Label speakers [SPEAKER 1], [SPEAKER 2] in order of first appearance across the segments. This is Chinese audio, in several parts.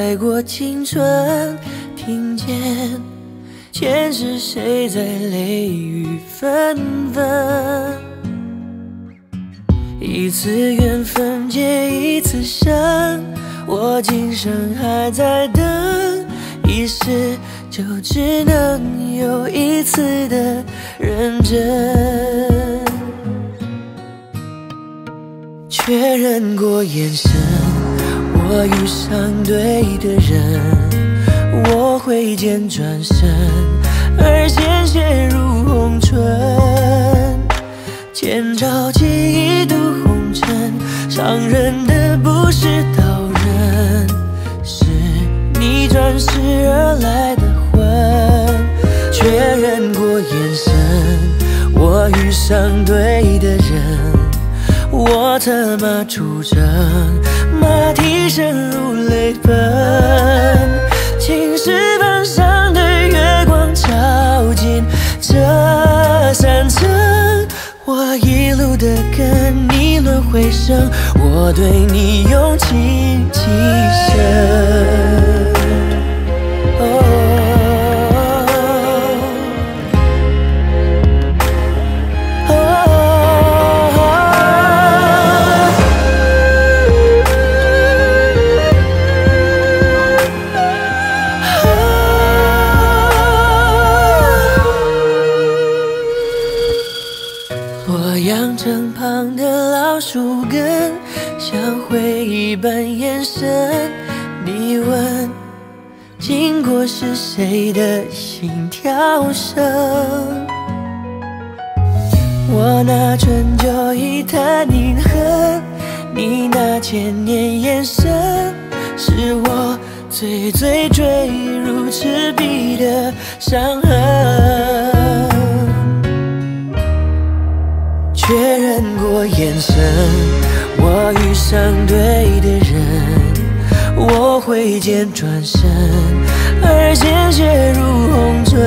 [SPEAKER 1] 来过青春，听见前世谁在泪雨纷纷。一次缘分结一次伤，我今生还在等，一世就只能有一次的认真。确认过眼神，我遇上对的人，我挥剑转身，而鲜血如红唇。千朝记一度红尘，伤人的不是刀刃，是你转世而来的魂。确认过眼神，我遇上对的人，我策马出征，马蹄声如泪奔。青石板上的月光照进这山城，我一路的跟你轮回声，我对你用情极深。我养成旁的老树根，像回忆般延伸。你问，经过是谁的心跳声？我拿春秋一叹凝恨，你那千年眼神，是我最最坠入赤壁的伤痕。确认过眼神，我遇上对的人，我挥剑转身，而鲜血如红唇。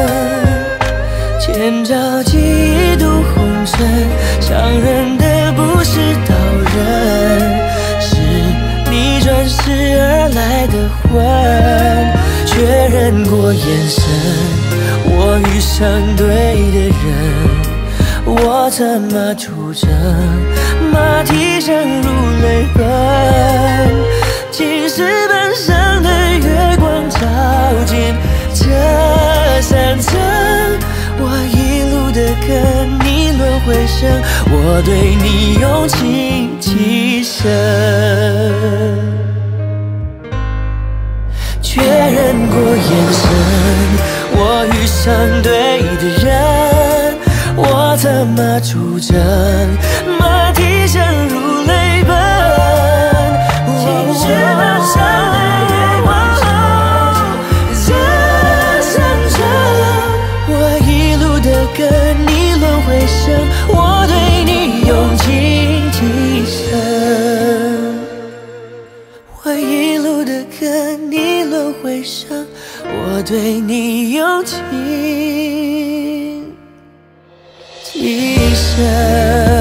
[SPEAKER 1] 千朝记一度红尘，伤人的不是刀刃，是你转世而来的魂。确认过眼神，我遇上对的人，我策马出征，马蹄声如泪奔。青石板上的月光照进这山城，我一路的跟你轮回声，我对你用情极深。确认过眼神，我遇上对的人，我策马出征，马蹄声如泪奔。青石板上的月光照这山城，我一路的跟你轮回声，我对你用情极深。我一路的跟你轮回声，我对你用情极深。